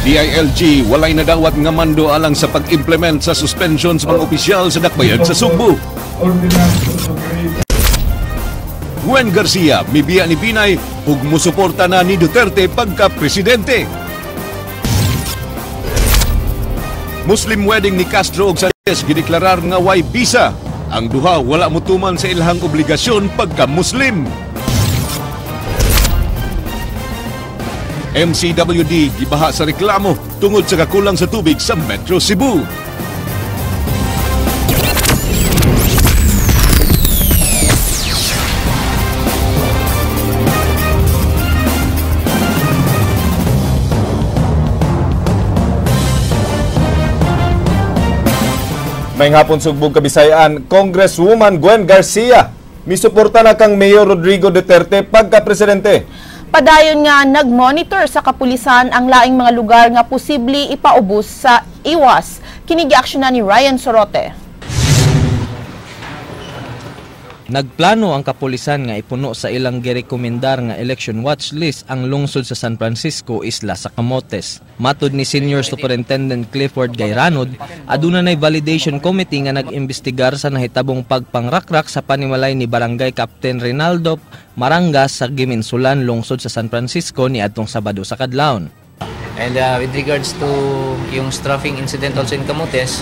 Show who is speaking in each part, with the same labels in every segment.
Speaker 1: DILG walay nadawat nga mando alang sa pag-implement sa suspension sa mga opisyal sa dakbayan sa Sugbo. Gwen Garcia, mibiya ni Binay, ug musuporta na ni Duterte pagka-presidente. Muslim wedding ni Castro ug Sanchez gideklarar nga way bisa. Ang duha wala mutuman sa ilahang obligasyon pagka-Muslim. MCWD gibaha sa reklamo tungod sa kakulang sa tubig sa Metro Cebu.
Speaker 2: May hapon sugbog Kabisayan, Congresswoman Gwen Garcia misuporta na kang Mayor Rodrigo Duterte pagka-presidente.
Speaker 3: Padayon nga nag-monitor sa kapulisan ang laing mga lugar nga posible ipaubos sa iwas. Kini-aksyonan ni Ryan Sorote.
Speaker 4: Nagplano ang kapulisan nga ipuno sa ilang girekomendar nga election watch list ang lungsod sa San Francisco, Isla sa Camotes. Matud ni Senior Superintendent Clifford Gayranod, aduna nay validation committee nga nag-imbestigar sa nahitabong pagpangrakrak sa panimalay ni Barangay Captain Rinaldo Marangas sa Giminsulan, lungsod sa San Francisco ni adtong Sabado sa kadlawon.
Speaker 5: And with regards to yung strafing incident also in Camotes,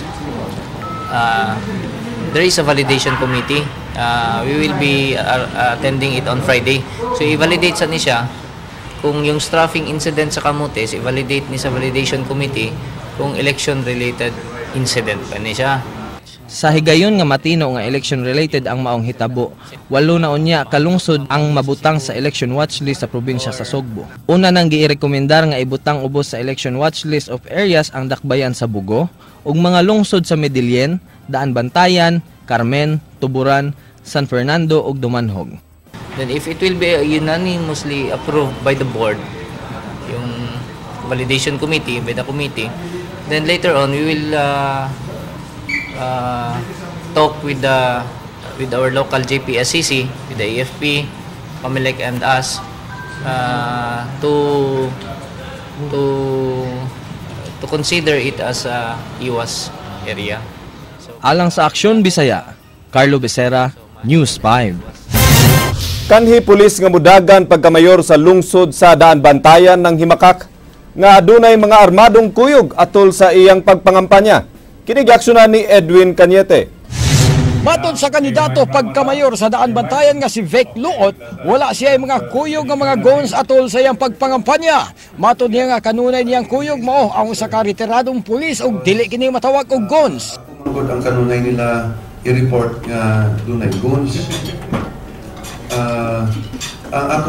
Speaker 5: there is a validation committee. We will be attending it on Friday. So i-validate sa niya kung yung strafing incident sa Camotes, i-validate ni sa validation committee kung election related incident pa ni siya.
Speaker 4: Sa higayon nga matino nga election-related ang maong hitabo, 8 na unya kalungsod ang mabutang sa election watch list sa probinsya sa Sugbo. Una nang girekomendar nga ibutang ubos sa election watch list of areas ang dakbayan sa Bugo ug mga lungsod sa Medellin, Daan Bantayan, Carmen, Tuburan, San Fernando ug Dumanhog.
Speaker 5: Then if it will be unanimously approved by the board, yung validation committee, by the committee, then later on we will talk with our local JPSCC, with the AFP, PAMELEC and us to consider it as a iwas area.
Speaker 4: Alang sa Aksyon Bisaya, Carlo Becerra, News 5.
Speaker 2: Kanhi pulis nga mudagan pagkamayor sa lungsod sa Daan Bantayan ng Himakak nga adunay mga armadong kuyog atol sa iyang pagpangampanya. Kini-aksyonan ni Edwin Cañete.
Speaker 6: Matod sa kandidato pagkamayor sa Daan Bantayan nga si Vic Luot, wala siya ay mga kuyog nga mga guns atol sa iyang pagpangampanya. Matod niya nga kanunay niyang kuyog mao ang usa ka retiradong pulis ug dili kini matawag og guns.
Speaker 7: Ang kanunay nila i-report nga dunay guns. Ang ako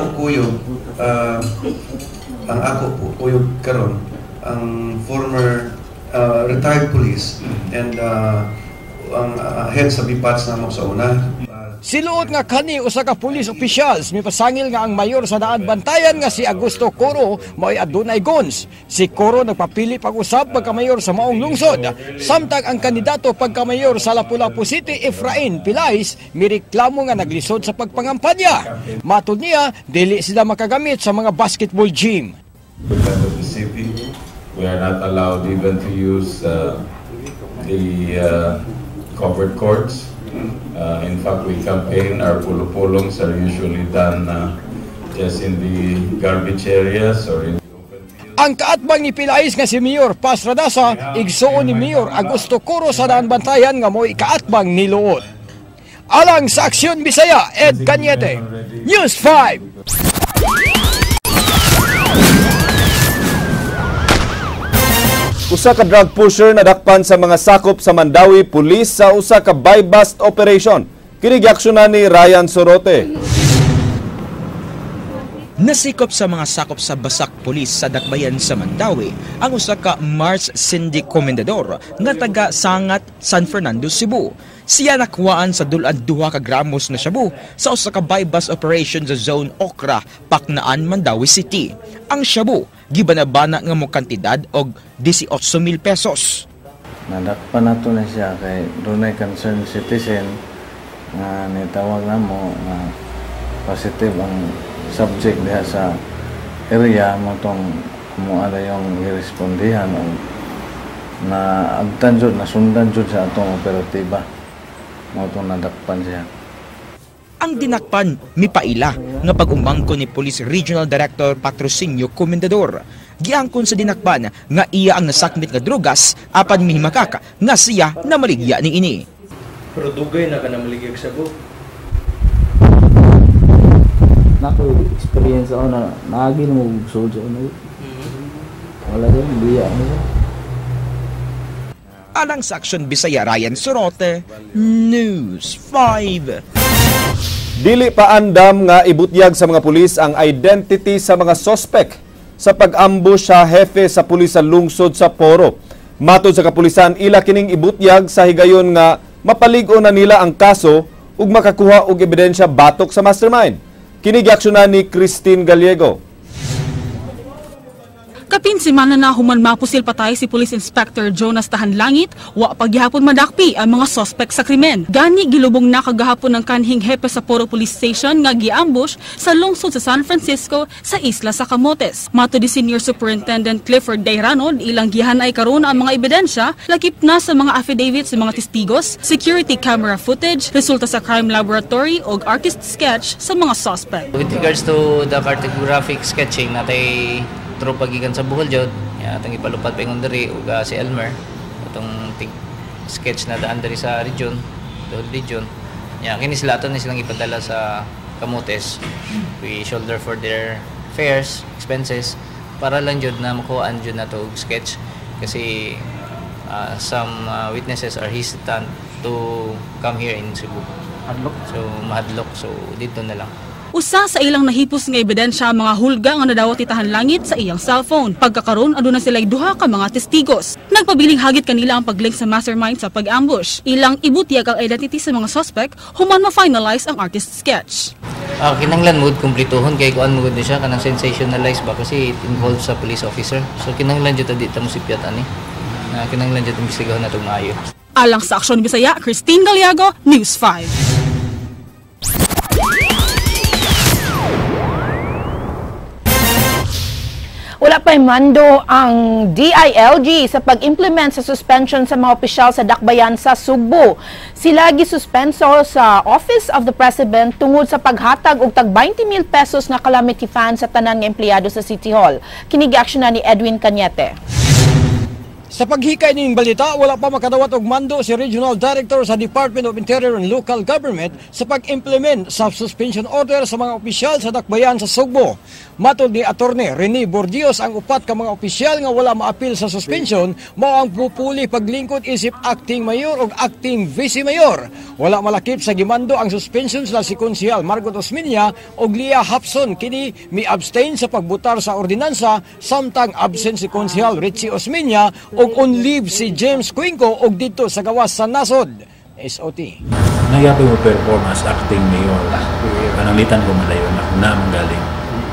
Speaker 7: kuyog karon ang former retired police and ang head sa BIPATS namo sa una.
Speaker 6: Siluot nga kani usa ka police officials mipasangil nga ang mayor sa Daan Bantayan nga si Augusto Coro mao'y adunay guns. Si Coro nagpapili pag-usab pagkamayor sa maong lungsod. Samtang ang kandidato pagkamayor sa Lapu-Lapu City, Efrain Pilais, mireklamo nga naglisod sa pagpangampanya. Matud niya, dili sila makagamit sa mga basketball gym.
Speaker 8: Because of the city, we are not allowed even to use the covered courts. In fact, we campaign, our pulupulongs are usually done just in the garbage areas or in the open field.
Speaker 6: Ang kaatbang ni Pilais nga si Mayor Paz Radasa, igsuon ni Mayor Augusto Coro sa Daan Bantayan nga mo'y kaatbang ni Luot. Alang sa Aksyon Bisaya, Ed Cañete, News 5.
Speaker 2: Usa ka drug pusher nadakpan sa mga sakop sa Mandawi Police sa usa ka buy-bust operation. Kini-aksyonan ni Ryan Sorote.
Speaker 9: Nasikop sa mga sakop sa Basak Police sa dakbayan sa Mandawi ang usa ka Mars Cindy Comendador nga taga Sangat, San Fernando, Cebu. Siya nakuhaan sa dulad 2 ka gramos na shabu sa usa ka buy-bust operation sa Zone Okra, Paknaan, Mandawi City. Ang shabu gibanabana nga mo kantidad og 18,000 pesos.
Speaker 10: Nadakpan nato na siya kay dunay concerned citizen nga nitawag namo nga positive ang subject diha sa area mo tong mo ada yung irespondihan na agtan jud, nasundan jud sa atong operatiba. Mo itong nadakpan siya.
Speaker 9: Ang dinakpan mipaila nga pag-umangko ni Police Regional Director Patrocinio Comendador. Giangkon sa dinakpan nga iya ang nasakmit nga drogas apan mihimakaka nga siya na maligya ni ini.
Speaker 11: Pero dugay na ka na maligya sa buhok.
Speaker 12: Nako experience ako na naagi na mag-soldier na wala din, biya nila.
Speaker 9: Alang sa Aksyon Bisaya, Ryan Sorote, News 5.
Speaker 2: Dili pa andam nga ibutyag sa mga pulis ang identity sa mga sospek sa pag-ambush sa hefe sa pulis sa lungsod sa Poro. Matod sa kapulisan, ila kining ibutyag sa higayon nga mapaligo na nila ang kaso ug makakuha og ebidensya batok sa mastermind. Kini giaksyonan ni Christine Gallego.
Speaker 13: Kapin semana na human mapusil patay si Police Inspector Jonas Tahanlangit, wa paghihapon madakpi ang mga sospek sa krimen. Gani gilubong na kagahapon ng kanhing hepe sa Poro Police Station nga giambush sa lungsod sa San Francisco sa isla sa Camotes. Mato di Senior Superintendent Clifford Dayrano, ilang gihanay karon ang mga ebidensya lakip na sa mga affidavits sa mga testigos, security camera footage, resulta sa crime laboratory o artist sketch sa mga sospek.
Speaker 5: With regards to the cartographic sketching natay tropa gikan sa Bohol jud, atong ipalupad pa ingon diri ug si Elmer atong sketch na daan diri sa region, Bohol region. Kini sila aton ni silang ipadala sa Camotes. We shoulder for their fares, expenses para lang jud na makuhaan jud nato og sketch kasi some witnesses are hesitant to come here in Cebu. So mahadlok, so dito na lang.
Speaker 13: Usa sa ilang nahipos nga ebidensya mga hulga nga nadawat ni Tahanlangit sa iyang cellphone. Pagkakaroon aduna sila'y duha ka mga testigos. Nagpabiling hagit kanila ang paglink sa mastermind sa pag-ambush. Ilang ibutyag ang identity sa mga suspect human ma-finalize ang artist sketch.
Speaker 5: Kinanglan mood kumplituhon kay kuan mo gud siya kanang sensationalize ba kasi it involves sa police officer. So kinanglan jud dito mo sipyat ani. Kinanglan jud imbestigahon nato maayo.
Speaker 13: Alang sa Aksyon Bisaya, Christine Gallego, News 5.
Speaker 3: Wala pa'y mando ang DILG sa pag-implement sa suspension sa mga opisyal sa dakbayan sa Sugbo. Sila gisuspenso sa Office of the President tungod sa paghatag og tag 20,000 pesos nga calamity fund sa tanan nga empleyado sa City Hall. Kini giaksyonan ni Edwin Cañete.
Speaker 6: Sa paghikay ning balita, wala pa makadawat og mando si Regional Director sa Department of Interior and Local Government sa pag-implement sa suspension order sa mga opisyal sa dakbayan sa Sugbo. Matod ni Attorney Rene Bordios, ang upat ka mga opisyal nga wala maapil sa suspension mao ang pupuli paglingkod isip acting mayor o acting vice mayor. Wala malakip sa gimando ang suspension sa si Konsehal Margot Osmeña o Lia Hapson kini mi-abstain sa pagbutar sa ordinansa samtang absent si Konsehal Richie Osmeña og on leave si James Cuenco og dito sa gawas sa nasod. SOT.
Speaker 14: Nagyapi mo perform as acting mayor. Pananglitan ko madayon na manggaling.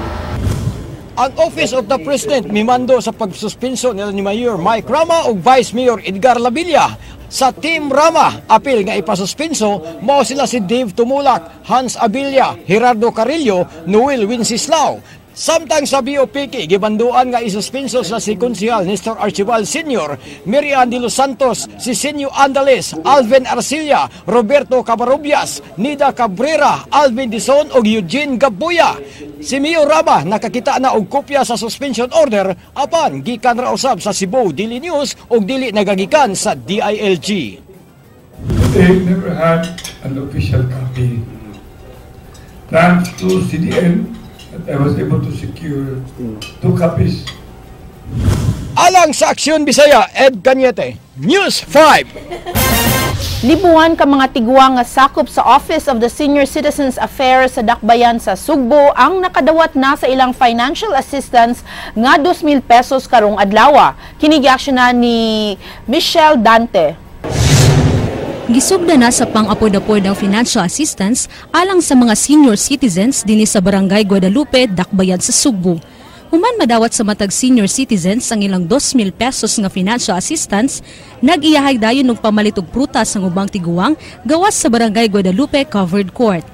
Speaker 6: Ang Office of the President mimando sa pagsuspenso nila ni Mayor Mike Rama o Vice Mayor Edgar Labilla. Sa Team Rama, apil nga ipasuspenso, mao sila si Dave Tumulak, Hans Abilia, Gerardo Carrillo, Noel Winsislao. Samtang sa BOPK, gibanduan nga isuspenso sa si Konsehal Nestor Archibald Sr., Miriam de los Santos, Cisenio Andales, Alvin Arcilla, Roberto Cabarubias, Nida Cabrera, Alvin Dizon o Eugene Gabuya. Si Mayor Rama nakakita na og kopya sa suspension order apan gikan ra usab sa Cebu Daily News og dili nagagikan sa DILG.
Speaker 15: They never had an official copy. Thanks to CDN, I was able to secure 2 copies.
Speaker 6: Alang sa Aksyon Bisaya, Ed Cañete, News 5.
Speaker 3: Libuhan ka mga tiguang nga sakop sa Office of the Senior Citizens Affairs sa dakbayan sa Sugbo ang nakadawat na sa ilang financial assistance nga 2,000 pesos karong adlaw. Kini giaksyonan ni Michelle Dante.
Speaker 16: Gisugda na sa pang-apod-apod ang financial assistance alang sa mga senior citizens dinhi sa Barangay Guadalupe, dakbayan sa Sugbo. Human madawat sa matag senior citizens ang ilang 2,000 pesos nga financial assistance, nag-iyahay dayon og pamalit og prutas ang ubang tiguang gawas sa Barangay Guadalupe Covered Court.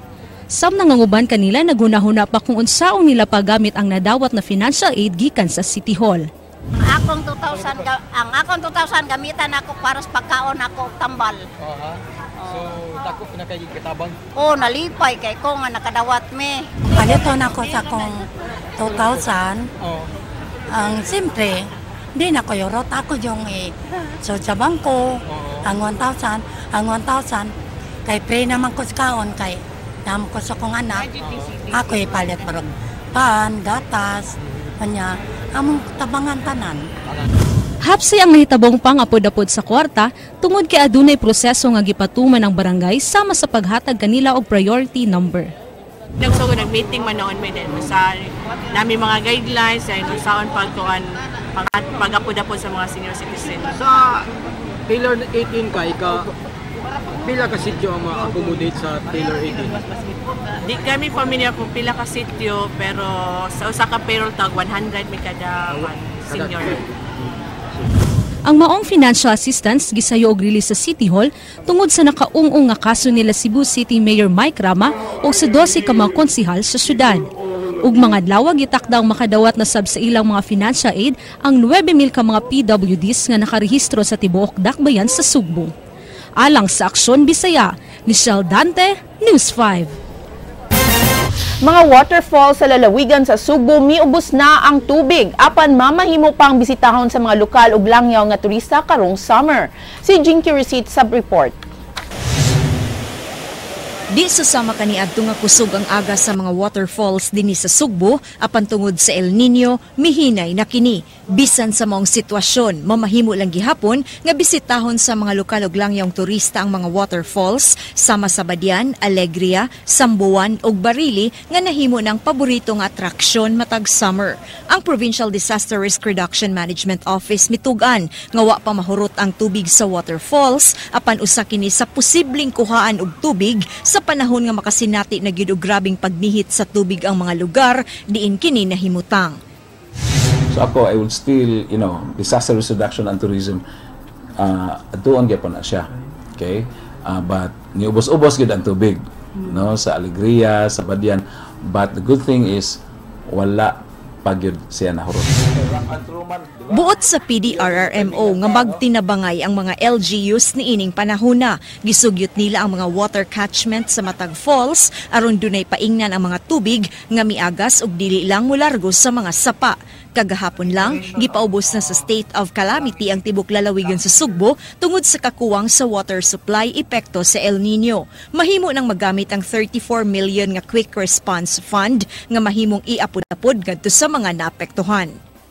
Speaker 16: Sam nanganguban kanila naghuna-huna pa kung unsaon nila pagamit ang nadawat na financial aid gikan sa City Hall.
Speaker 17: Ang akong 2,000 gamitan ako para sa pagkaon ako tambal.
Speaker 6: So, dako na kay kitabang?
Speaker 17: Nalipay kay ko nga nakadawat me.
Speaker 18: Palito na ko sa kong 2,000. Ang simple, hindi na ko yorot. Ako yung so sa bangko, ang 1,000, kay pre naman ko sa kaon, kay naman ko sa kong anak. Ako palit parang pan, gatas, kanya, among tabangan tanan.
Speaker 16: Hapsi ang nahitabong pang-apod-apod sa kwarta tungod kay adunay proseso nga gipatuman ng barangay sama sa paghatag kanila og priority number.
Speaker 19: Nag-meeting man noon may din sa nami mga guidelines ay saon pagtuan pag-apod-apod sa mga senior citizen.
Speaker 6: Sa Taylor 18 kay ka pila ka sityo ang ma-accommodate sa Taylor 18?
Speaker 19: Di kami familiar kung pila ka sityo pero sa usa ka payroll tag 100 may kada senior.
Speaker 16: Ang maong financial assistance gisayo og release sa City Hall tungod sa nakaung-ung nga kaso nila Cebu City Mayor Mike Rama o sa 12 ka mga konsihal sa syudad. Ug mga adlaw gitakdang makadawat na sab sa ilang mga financial aid ang 9,000 ka mga PWDs nga nakarehistro sa tibuok dakbayan sa Sugbo. Alang sa Aksyon Bisaya, Michelle Dante, News 5.
Speaker 3: Mga waterfall sa lalawigan sa Sugbo miubos na ang tubig apan mamahimo pang bisitahon sa mga lokal ug langyaw nga turista karong summer. Si Jinky Receipt sub report.
Speaker 20: Di susama kaniadto nga kusog ang aga sa mga waterfalls dinhi sa Sugbo apan tungod sa El Nino mihinay na kini. Bisan sa maong sitwasyon, mamahimo lang gihapon nga bisitahon sa mga lokal ug langyawng turista ang mga waterfalls sama sa Badian, Alegria, Sambuan ug Barili nga nahimo ng paborito nga atraksyon matag summer. Ang Provincial Disaster Risk Reduction Management Office mitugan nga wa pa mahurot ang tubig sa waterfalls apan usa kini sa posibleng kuhaan og tubig sa panahon nga makasinati na gyud og grabing pagnihit sa tubig ang mga lugar diin kini nahimutang.
Speaker 14: So ako, I would still, disaster risk reduction and tourism, doon gyapon na siya. Okay? But niubos-ubos gid ang tubig, no, sa Alegria, sa Badian. But the good thing is wala pagyud siya nahurot.
Speaker 20: Buot sa PDRRMO nga magtinabangay ang mga LGUs niining panahona, gisugyot nila ang mga water catchment sa matag falls aron dunay paingnan ang mga tubig nga miagas ug dili lang molargo sa mga sapa. Kagahapon lang, gipaubos na sa state of calamity ang tibok lalawigan sa Sugbo tungod sa kakuwang sa water supply epekto sa El Nino. Mahimo nang magamit ang 34 million nga quick response fund nga mahimong iapod-apod ngadto sa mga naapektuhan.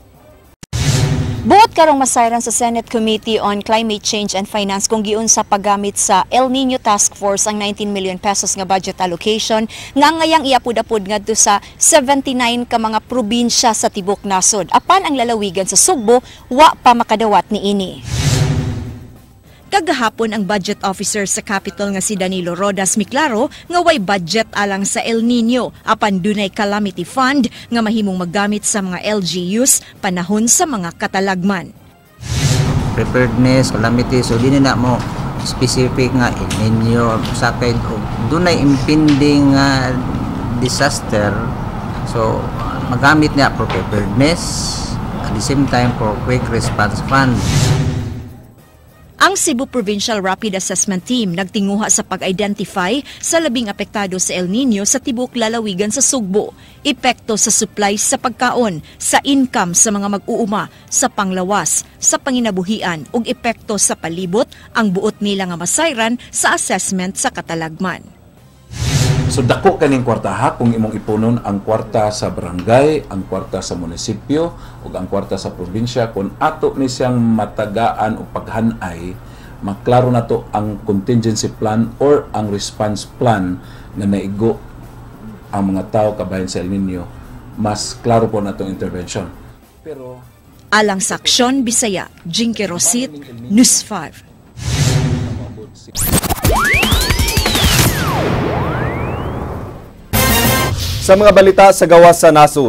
Speaker 20: Buot karong masayran sa Senate Committee on Climate Change and Finance kung giun sa paggamit sa El Nino Task Force ang 19 million pesos nga budget allocation nga ngayang iapod-apod ngadto sa 79 ka mga probinsya sa tibok nasod. Apan ang lalawigan sa Sugbo wa pa makadawat niini. Kagahapon ang budget officer sa Capitol nga si Danilo Rodas miklaro nga way budget alang sa El Nino apan dunay calamity fund nga mahimong magamit sa mga LGUs panahon sa mga katalagman.
Speaker 21: Preparedness, calamity, so di na mo specific nga El Nino sa kind of dunay impending disaster, so magamit niya for preparedness at the same time for quick response fund.
Speaker 20: Ang Cebu Provincial Rapid Assessment Team nagtinguha sa pag-identify sa labing apektado sa El Nino sa tibok lalawigan sa Sugbo, epekto sa supplies sa pagkaon, sa income sa mga mag-uuma, sa panglawas, sa panginabuhian ug epekto sa palibot ang buot nila nga masayran sa assessment sa katalagman.
Speaker 14: So dako kaning kwartaha kung imong ipunon ang kwarta sa barangay, ang kwarta sa munisipyo ug ang kwarta sa probinsya kung ato ni siyang matagaan o paghanay, maklaro na to ang contingency plan or ang response plan na naigo ang mga tao kabayan sa El Nino, mas klaro po na tong intervention. Pero
Speaker 20: alang sa Aksyon Bisaya, Jinky Rosit, News 5.
Speaker 2: Sa mga balita sa gawas sa nasud.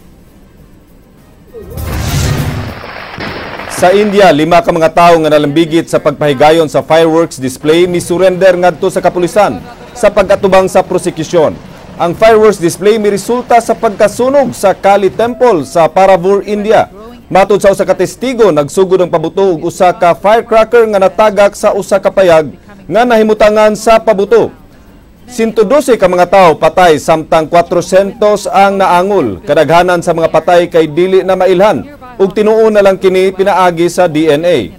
Speaker 2: Sa India, 5 ka mga tao nga nalambigit sa pagpahigayon sa fireworks display misurrender ngadto sa kapulisan sa pag-atubang sa prosekusyon. Ang fireworks display may resulta sa pagkasunog sa Kali Temple sa Paravur, India. Matod sa usa ka testigo, nagsugod ang pabuto og usa ka firecracker nga natagak sa usa ka payag nga nahimutangan sa pabuto. 112 ka mga tao patay samtang 400 ang naangol. Kadaghanan sa mga patay kay dili na mailhan ug tinuo na lang kini pinaagi sa DNA.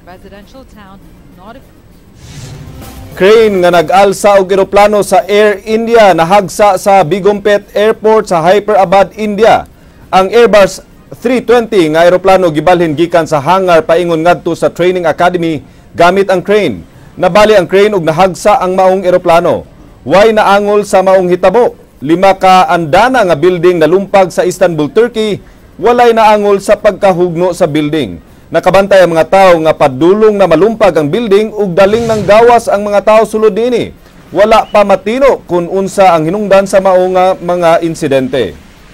Speaker 2: Crane nga nag-alsa og eroplano sa Air India nahagsa sa Bigompet Airport sa Hyderabad, India. Ang Airbus 320 nga eroplano gibalhin gikan sa hangar paingon ngadto sa training academy gamit ang crane. Nabali ang crane ug nahagsa ang maong eroplano. Way naangol sa maong hitabo. 5 ka andana nga building nalumpag sa Istanbul, Turkey. Walay naangol sa pagkahugno sa building. Nakabantay ang mga tao nga padulong na malumpag ang building ug daling ng gawas ang mga tao sulod niini. Wala pa matino kung unsa ang hinungdan sa maong mga insidente.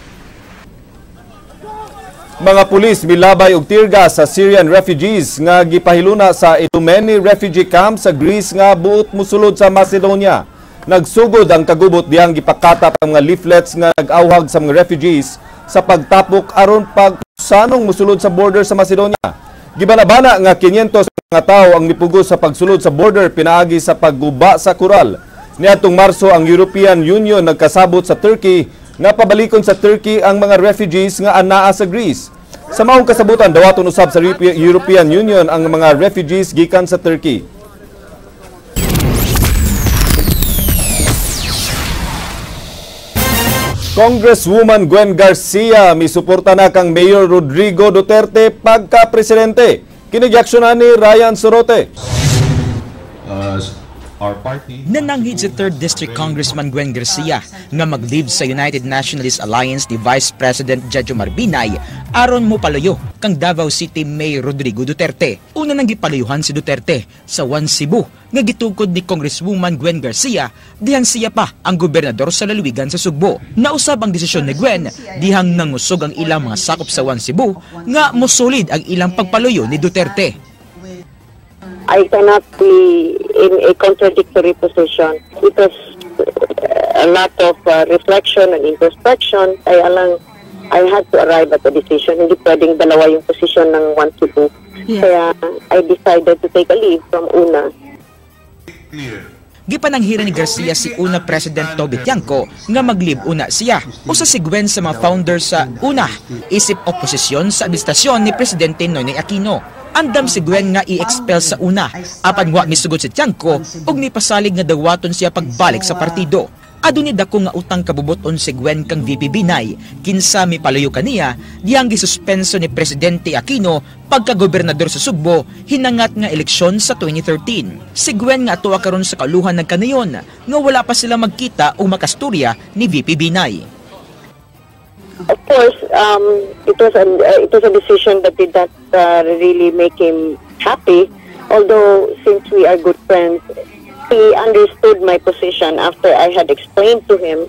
Speaker 2: Mga pulis milabay og tear gas sa Syrian refugees nga gipahiluna sa Idomeni refugee camp sa Greece nga buot mosulod sa Macedonia. Nagsugod ang kagubot diyang gipakatap ang mga leaflets nga nag-awhag sa mga refugees sa pagtapok aron pagsanong mosulod sa border sa Macedonia. Gibanabana nga 500 mga tao ang nipugos sa pagsulod sa border pinaagi sa pagguba sa koral. Niadtong Marso ang European Union nagkasabot sa Turkey nga pabalikon sa Turkey ang mga refugees nga anaa sa Greece. Sa maong kasabutan dawaton usab sa European Union ang mga refugees gikan sa Turkey. Congresswoman Gwen Garcia misuporta na kang Mayor Rodrigo Duterte pagka-presidente. Kinigyaksyunan ni Ryan Sorote.
Speaker 1: Our party.
Speaker 9: Nananghid si 3rd District Congressman Gwen Garcia nga mag-leave sa United Nationalist Alliance ni Vice President Jojo Marbinay aron mo paluyo kang Davao City Mayor Rodrigo Duterte. Una nang gipaluyuhan si Duterte sa One Cebu nga gitukod ni Congresswoman Gwen Garcia dihang siya pa ang gobernador sa lalawigan sa Sugbo. Nausab ang desisyon ni Gwen dihang nangusog ang ilang mga sakop sa One Cebu nga mosolid ang ilang pagpaluyo ni Duterte.
Speaker 22: I cannot be in a contradictory position. It was a lot of reflection and introspection. Kaya lang, I had to arrive at a decision. Hindi pwedeng dalawa yung position ng 1 to 2. Kaya I decided to take a leave from UNA.
Speaker 9: Gipananghiran ni Garcia si UNA President Toby Tiangco nga mag-leave una siya. Usa si Gwen sa mga founders sa UNA, isip oposisyon sa administrasyon ni Presidente Noynoy Aquino. Andam si Gwen nga i-expel sa UNA, apan wa misugod si Tiangco ug nipasalig nga dawaton siya pagbalik sa partido. Aduni dako nga utang kabubuton si Gwen kang VP Binay, kinsa mipaluyo kaniya diyang gisuspenso ni Presidente Aquino pagka-gobernador sa Sugbo hinangat nga eleksyon sa 2013. Si Gwen nga atuwa karon sa kaluhan ng kanayon nga wala pa sila magkita o makasturya ni VP Binay.
Speaker 22: Of course, it was a decision that did not really make him happy. Although, since we are good friends, he understood my position after I had explained to him.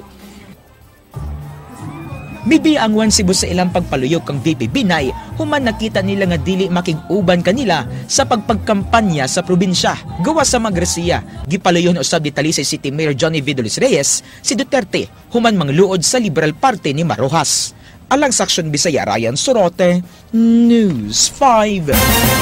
Speaker 9: Bibi ang One Cebu sa ilang pagpaluyog kang VP Binay, human nakita nila nga dili makig-uban kanila sa pagpagkampanya sa probinsya. Gawa sa mga Garcia, gipaluyon usab ni Talisay City Mayor Johnny Vidolis Reyes si Duterte, human mangluod sa Liberal Party ni Marojas. Alang sa Aksyon Bisaya, Ryan Sorote, News 5.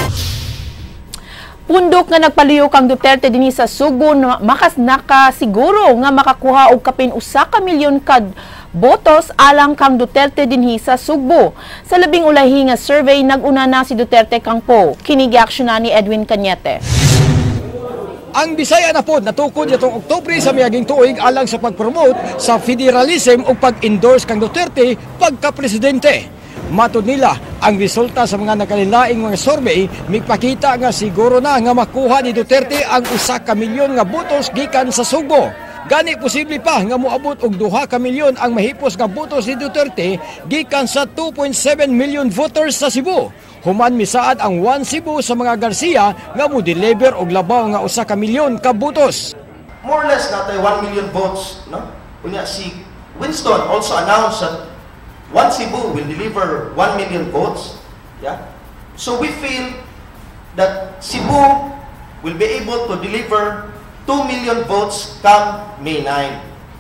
Speaker 3: Pundok nga nagpaluyo kang Duterte dinhi sa Subo makas nakasiguro nga makakuha og kapin 1 ka milyon kad botos alang kang Duterte dinhi sa Subo. Sa labing ulahi nga survey naguna na si Duterte kang po. Kini giaksyonan ni Edwin Cañete.
Speaker 6: Ang Bisaya na pod natukod itong Oktubre sa miaging tuig alang sa pag-promote sa federalism o pag-endorse kang Duterte pagka-presidente. Matod nila, ang resulta sa mga nakalilaing mga survey migpakita nga siguro na nga makuha ni Duterte ang 1 ka milyon nga botos gikan sa Sugbo. Gani posible pa nga moabot og 2 ka milyon ang mahipos nga botos ni Duterte gikan sa 2.7 million voters sa Cebu. Human misaad ang One Cebu sa mga Garcia nga mo-deliver og labaw nga 1 ka milyon ka botos.
Speaker 23: More or less natay 1 million votes, no? Unya si Winston also announced that One Cebu will deliver 1 million votes. Yeah? So we feel that Cebu will be able to deliver 2 million votes come May 9.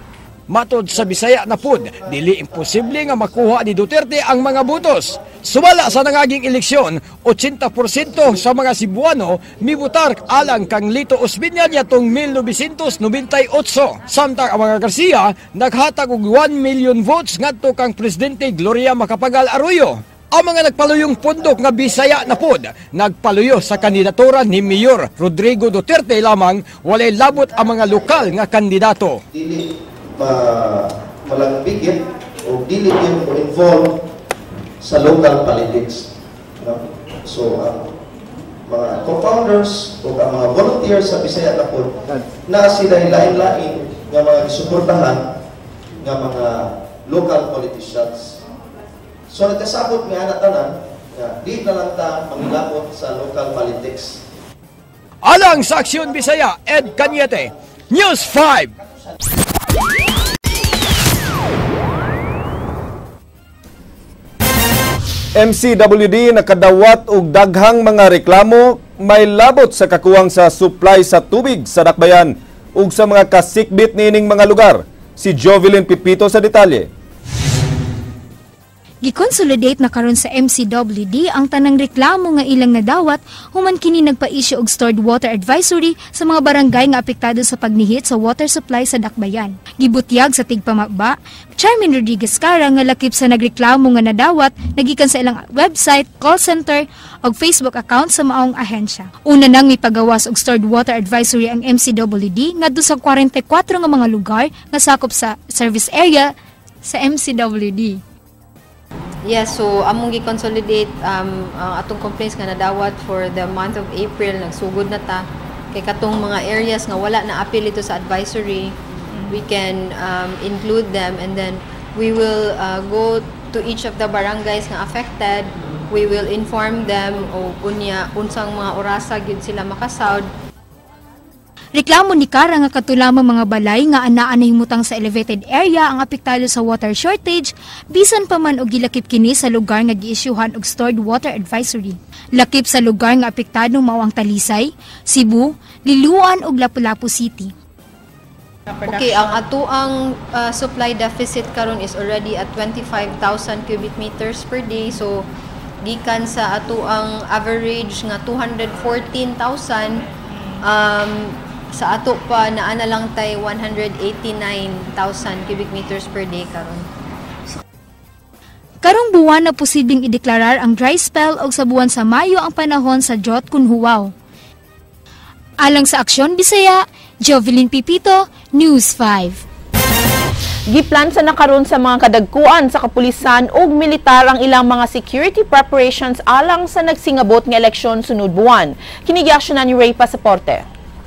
Speaker 6: Matod sa Bisaya na pud, dili imposible nga makuha ni Duterte ang mga butos. Sumala sa nangaging eleksyon, 80% sa mga Cebuano mibutar alang kang Lito Osmeña yatong 1998. Samtang ang mga Garcia naghatag og 1 million votes ngadto kang Presidente Gloria Macapagal Arroyo. Ang mga nagpaluyong pundok nga Bisaya na pod, nagpaluyo sa kandidatura ni Mayor Rodrigo Duterte lamang, walay labot ang mga lokal nga kandidato.
Speaker 23: Dili malagbigit o dili yun mo involve sa local politics. No? So, mga co-founders o ang mga volunteers sa Bisaya na pod, na sila lain-lain nga mga suportahan nga mga local politicians. So, nagkasabot nga tanan, di na lang ta mangilapot sa local politics.
Speaker 6: Alang sa Aksyon Bisaya, Ed Cañete, News 5.
Speaker 2: MCWD nakadawat og daghang mga reklamo may labot sa kakuwang sa supply sa tubig sa Dakbayan ug sa mga kasikbit niining mga lugar. Si Jovelyn Pipito sa detalye.
Speaker 1: Gikonsolidate na karon sa MCWD ang tanang reklamo nga ilang nadawat human kini nagpa-issue og stored water advisory sa mga barangay nga apektado sa pagnihit sa water supply sa Dakbayan. Gibutyag sa tigpamagba, Chairman Rodriguez Cara nga lakip sa nagreklamo nga nadawat nagikan sa ilang website, call center og Facebook account sa maong ahensya. Una nang mipagawas og stored water advisory ang MCWD ngadto sa 44 nga mga lugar nga sakop sa service area sa MCWD.
Speaker 4: Yes, so among gi-consolidate atong complaints nga nadawat for the month of April, nagsugod na ta. Kay katong mga areas nga wala na appeal ito sa advisory, we can include them and then we will go to each of the barangays nga affected. We will inform them o unsang mga orasa gyud sila makasawd.
Speaker 1: Reklamo ni Cara nga katulamang mga balay nga anaan nahimutang sa elevated area ang apektado sa water shortage, bisan pa man og gilakip kini sa lugar nga giisyuhan og stored water advisory. Lakip sa lugar nga apektado mao ang Talisay, Cebu, Liloan ug Lapu-Lapu City.
Speaker 4: Okay, ang atuang supply deficit karon is already at 25,000 cubic meters per day. So gikan sa atuang average nga 214,000 sa ato pa naa na lang tay 189,000 cubic meters per day karon.
Speaker 1: Karong buwan na posibleng ideklarar ang dry spell og sa buwan sa Mayo ang panahon sa drought kun huwaw. Alang sa Aksyon Bisaya, Jovelyn Pipito, News 5.
Speaker 3: Giplan sa nakaron sa mga kadagkuan sa kapulisan ug militar ang ilang mga security preparations alang sa nagsingabot nga eleksyon sunod buwan. Kini giaksyonan ni Ray Pasaporte.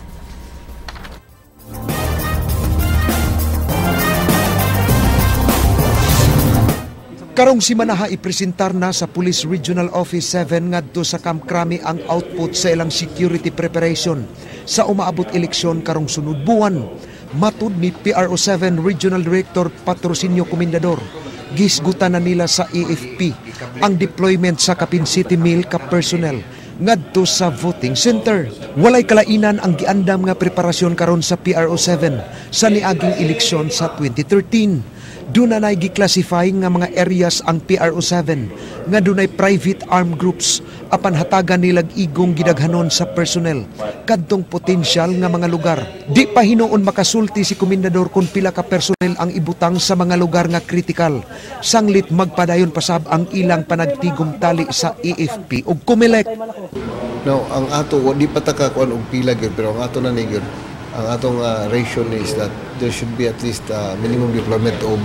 Speaker 7: Karong simanaha ipresentar na sa Police Regional Office 7 ngadto sa Camp Crame ang output sa ilang security preparation sa umaabot eleksyon karong sunod buwan. Matud ni PRO7 Regional Director Patrocinio Comendador, gisgutan na nila sa AFP ang deployment sa kapin City Mill ka personnel ngadto sa voting center. Walay kalainan ang giandam nga preparasyon karon sa PRO7 sa niaging eleksyon sa 2013. Doon na gi-classify nga mga areas ang PRO7 nga dunay private armed groups apan hatagan nilag igong gidaghanon sa personnel kadtong potensyal nga mga lugar. Di pa hinuon makasulti si Komendador kung pila ka personnel ang ibutang sa mga lugar nga kritikal. Sanglit magpadayon pasab ang ilang panagtigom tali sa AFP ug Comelec.
Speaker 24: No, ang ato di pa ta kakuan og pila gyud pero ang ato na ni gyud. Ang atong ratio is that there should be at least minimum deployment of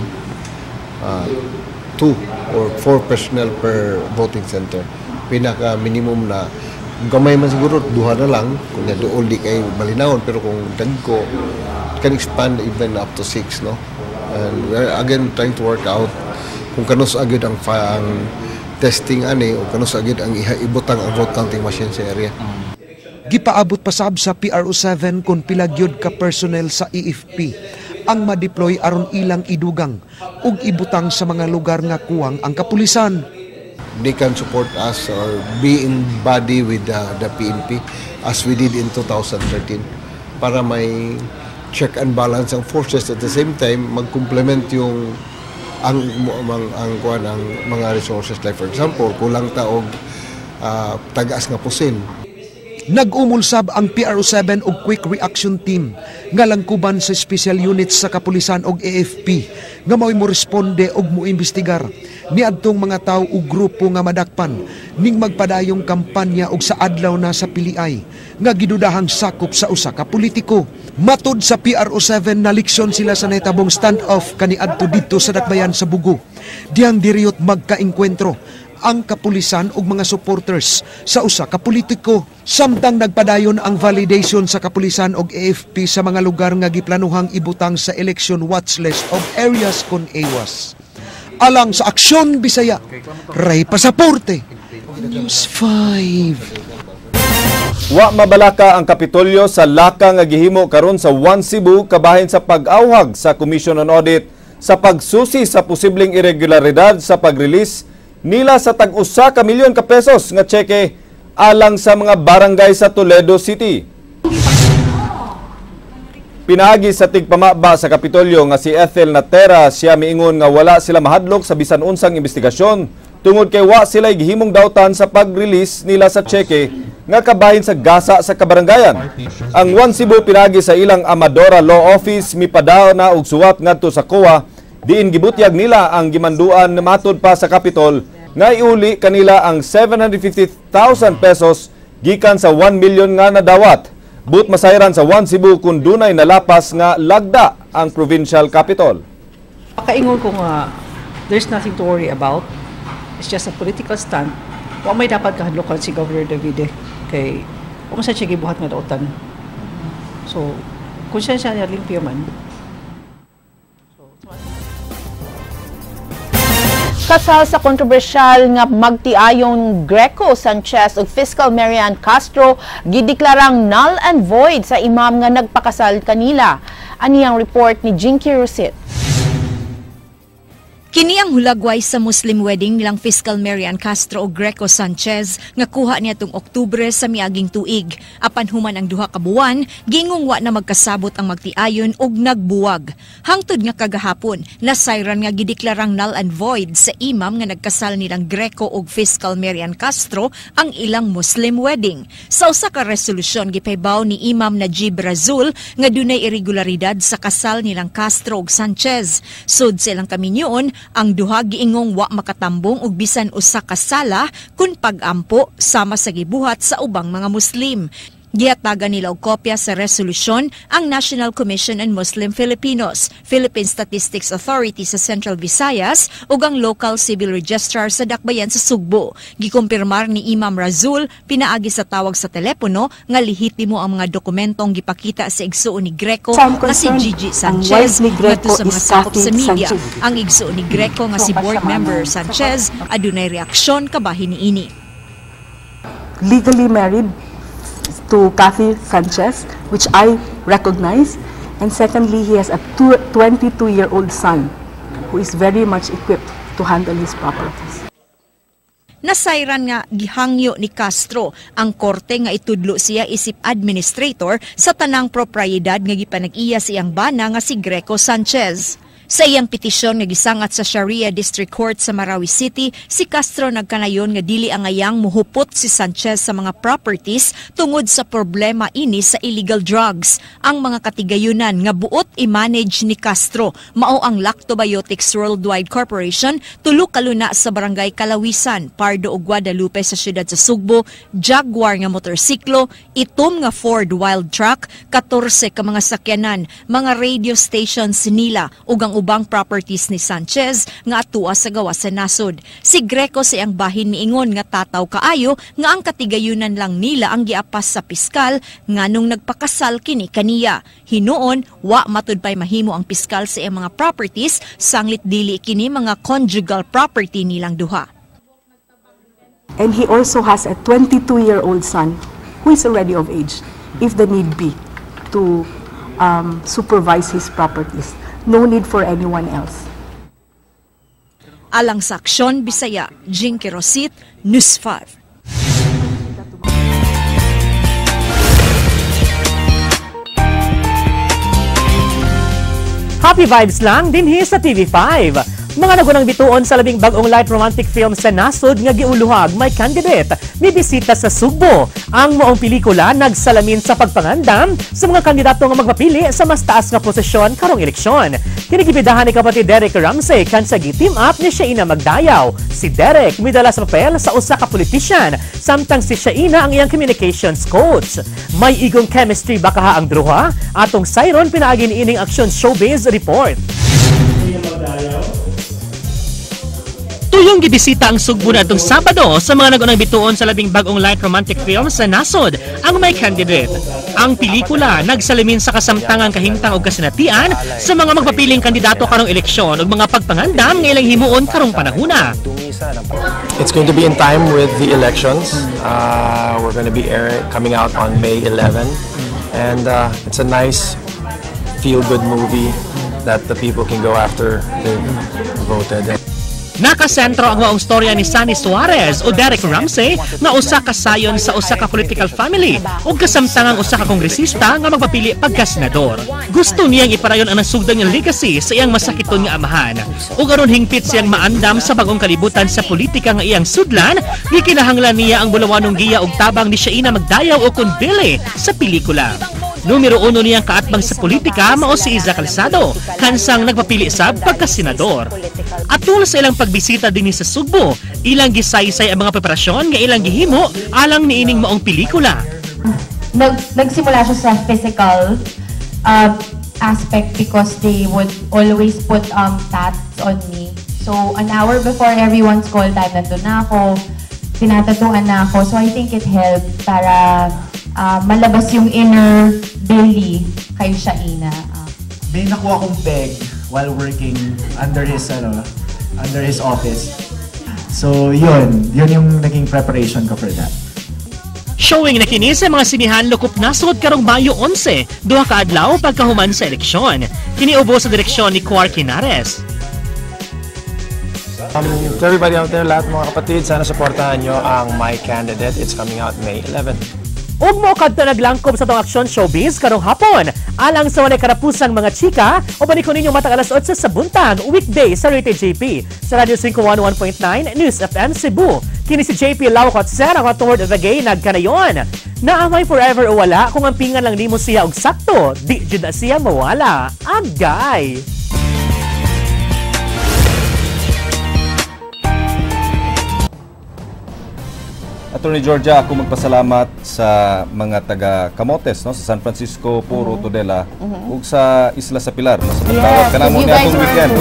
Speaker 24: 2 or 4 personnel per voting center. Pinaka minimum na gamay man siguro duha na lang kung dool di kay balinawon pero kung dagko can expand even up to 6, no. And we're again trying to work out kung kanus agad ang testing ani o kanus agad ang ibutang ang vote counting machine sa area.
Speaker 7: Gipaabot pasab sa PRO7 kung pilagyod ka personnel sa AFP ang ma-deploy aron ilang idugang ug ibutang sa mga lugar nga kuwang ang kapulisan.
Speaker 24: They can support us or be in body with the PNP as we did in 2013 para may check and balance ang forces at the same time mag-complement yung ang mga resources, like for example kulang taog tagas nga pusin.
Speaker 7: Nag-umulsab ang PRO7 og Quick Reaction Team nga langkuban sa special units sa kapulisan og AFP nga mao'y mo responde og moimbestigar niadtong mga tawo ug grupo nga madakpan ning magpadayong kampanya og sa adlaw na sa piliay nga gidudahang sakop sa usa ka politiko. Matud sa PRO7 naliksyon sila sa nahitabong standoff kaniadto didto sa Dakbayan sa Bugo. Diyang diriyot magkaengkwentro ang kapulisan ug mga supporters sa usa ka politiko. Samtang nagpadayon ang validation sa kapulisan ug AFP sa mga lugar nga giplanuhang ibutang sa election watch list of areas kon AWAS. Alang sa Aksyon Bisaya, Ray Pasaporte, News 5.
Speaker 2: Wa mabalaka ang Kapitolyo sa laka nga gihimo karon sa One Cebu kabahin sa pag-awhag sa Commission on Audit sa pagsusi sa posibleng irregularidad sa pag-release nila sa tag-usa ka milyon ka pesos nga tseke alang sa mga barangay sa Toledo City. Pinagi sa tigpamaba sa Kapitolyo nga si Ethel Natera, siya miingon nga wala sila mahadlok sa bisan unsang investigasyon tungod kay wa sila gihimong dawtan sa pag-release nila sa tseke nga kabahin sa gasa sa kabarangayan. Ang One Cebu pinagi sa ilang Amadora Law Office mipadaw na og suwat ngadto sa COA diin gibutyag nila ang gimanduan matod pa sa Capitol nga iuli kanila ang 750,000 pesos gikan sa 1 million nga nadawat. But masayran sa One Cebu kung dunay nalapas nga lagda ang provincial capital.
Speaker 8: Pakaingon ko nga there's nothing to worry about. It's just a political stunt. Wa may dapat kahadlokan si Governor Davide kay kung sa siya gibuhat nga dautan. So kung siya niya limpyo man.
Speaker 3: Kasal sa kontrobersyal nga magtiayong Greco Sanchez ug Fiscal Marian Castro gideklarang null and void sa imam nga nagpakasal kanila. Ani ang report ni Jinky Rosit.
Speaker 20: Kini ang hulagway sa Muslim wedding nilang Fiscal Marian Castro o Greco Sanchez nga kuha niya tung Oktubre sa miaging tuig. Apan human ang duha ka buwan, gingong wa na magkasabot ang magtiayon og nagbuwag. Hangtod nga kagahapon, nasayran nga gideklarang null and void sa imam nga nagkasal nilang Greco og Fiscal Marian Castro ang ilang Muslim wedding. Sa usa ka resolusyon gipaybaw ni Imam Najib Razul nga dunay irregularidad sa kasal nilang Castro ug Sanchez. Sud sa ilang kaminyoon, ang duha giingong wa makatambong og bisan usa ka sala kun pag-ampo sama sa gibuhat sa ubang mga Muslim. Gihatagan nila og kopya sa resolusyon ang National Commission on Muslim Filipinos, Philippine Statistics Authority sa Central Visayas ug ang Local Civil Registrar sa Dakbayan sa Sugbo. Gikumpirmar ni Imam Razul pinaagi sa tawag sa telepono nga lehitimo ang mga dokumentong gipakita sa igsuon ni Greco nga si Gigi Sanchez ngadto sa mga sakop sa media. Ang igsuon ni Greco nga si board member Sanchez adunay reaksyon kabahin niini.
Speaker 10: Legally married to Kathy Sanchez, which I recognize. And secondly, he has a 22-year-old son who is very much equipped to handle his properties.
Speaker 20: Nasayran nga gihangyo ni Castro ang korte nga itudlo siya isip administrator sa tanang propriedad nga gipanag-iya siyang bana nga si Greco Sanchez. Sa iyang petisyon nga gisangat sa Sharia District Court sa Marawi City, si Castro nagkanayon nga dili angayang muhupot si Sanchez sa mga properties tungod sa problema ini sa illegal drugs. Ang mga katigayunan nga buot i-manage ni Castro mao ang Lactobiotics Worldwide Corporation, tulo ka luna sa Barangay Kalawisan, Pardo ug Guadalupe sa siyudad sa Sugbo, Jaguar nga motorsiklo, itom nga Ford Wild Truck, 14 ka mga sakyanan, mga radio stations nila ug ang ubang properties ni Sanchez nga atua sa gawas sa nasod. Si Greco sa iyang bahin niingon nga tataw kaayo nga ang katigayunan lang nila ang giapas sa piskal nganong nagpakasal kini kaniya. Hinuon, wa matud pay mahimo ang piskal sa iyang mga properties sanglit dili kini mga conjugal property nilang duha.
Speaker 10: And he also has a 22-year-old son who is already of age, if the need be, to supervise his properties. No need for anyone else.
Speaker 20: Alang sa Aksyon Bisaya, Jinky Rosit, News 5.
Speaker 5: Happy vibes lang dinhi sa TV5. Mga nagunang bituon sa labing bag-ong light romantic film sa nasod nga giuluhag may candidate may bisita sa Sugbo. Ang moong pelikula nagsalamin sa pagpangandam sa mga kandidato nga magpapili sa mas taas nga posisyon karong eleksyon. Kinigibidahan ni kapatid Derek Ramsey kan sa gi-team up ni Shaina Magdayaw. Si Derek midala sa papel sa usa ka politician samtang si Shaina ang iyang communications coach. May igong chemistry ba kaha ang druha? Atong sayron pinaagi niining Action Showbiz report. Tuyong gibisita ang Sugbo na itong Sabado sa mga nagunang bituon sa labing bagong light romantic film sa nasod ang may candidate. Ang pelikula nagsalimin sa kasamtangang kahimtang o kasinatian sa mga magpapiling kandidato karong eleksyon ug mga pagpangandam nga ilang himuon karong panahuna.
Speaker 11: It's going to be in time with the elections. We're going to be coming out on May 11, and it's a nice feel-good movie that the people can go after they've voted.
Speaker 5: Nakasentro ang waong storya ni Sunny Suarez o Derek Ramsey nga usa ka sayon sa usa ka political family ug kasamtangang usa ka kongresista nga magpapili pagka senador. Gusto niyang iparayon ang nasugdan nga legacy sa iyang masakiton nga amahan ug aron hingpit siyang maandam sa bagong kalibutan sa politika nga iyang sudlan, gikinahanglan niya ang bulawanong giya ug tabang ni Shaina Magdayaw o Conville sa pelikula. Numero 1 niyang kaatbang sa politika mao si Iza Calzado, kansang nagpapili sab pagka senador. Atul sa ilang pagbisita dinhi sa Sugbo, ilang gisaysay ang mga preparasyon nga ilang gihimo alang niining maong pelikula.
Speaker 12: Nagsimula siya sa physical aspect because they would always put tats on me. So an hour before everyone's call time, nandun na ako, tinatatuan na ako. So I think it helped para malabas yung inner Billy kay Shaina.
Speaker 13: May nakuha akong peg while working under his office. So yun yung naging preparation ko for that.
Speaker 5: Showing na kini sa mga sinihan lukop nasod karong Mayo 11, duha ka adlaw pagkahuman sa eleksyon. Kiniubo sa direksyon ni Quark Hinares.
Speaker 11: To everybody out there, lahat mga kapatid, sana supportahan nyo ang My Candidate. It's coming out May 11.
Speaker 5: Ug mo kadto naglangkob sa tong Action Showbiz karong hapon. Alang sa walay karapusang mga chika, o banikon ninyo matag alas 8 sa buntag, weekday sa Rated JP sa Radio 511.9 News FM Cebu. Kini si JP Lawcot Sir ang tungod the gay nagkanayon. Naamay forever o wala kung ang pingan lang nimo siya og sakto, di jud na siya mawala. Agay.
Speaker 2: Attorney Georgia, ako magpasalamat sa mga taga Camotes, no, sa San Francisco, Puro, Tudela, ug sa Isla sa Pilar. Mas magtawag ka na mo niya itong weekend.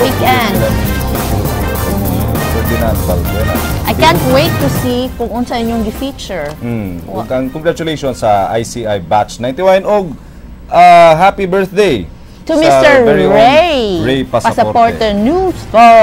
Speaker 3: I can't wait to see kung unsa inyong gi-feature.
Speaker 2: Ug ang congratulations sa ICI Batch 91 ug happy birthday
Speaker 3: to Mr. Ray Pasaporte News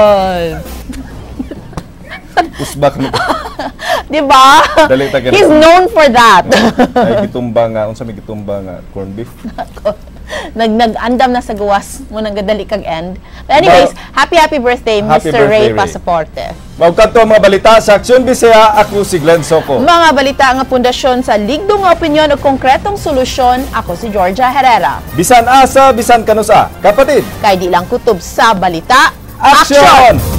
Speaker 3: 5.
Speaker 2: Usbak mo.
Speaker 3: Diba? He's known for that.
Speaker 2: Ay gitumba nga, unsa may gitumba nga corn beef.
Speaker 3: Nag-andam na sa gawas mo nang gadali kag end. But anyways, happy birthday Mr. Ray Pasaporte.
Speaker 2: Maukat to mga balita sa Aksyon Bisaya, ako si Glenn Soco.
Speaker 3: Mga balita nga pundasyon sa ligdong nga opinyon o konkretong solusyon, ako si Georgia Herrera.
Speaker 2: Bisan asa, bisan kanusa, kapatid.
Speaker 3: Kay di lang kutob sa balita,
Speaker 2: Aksyon!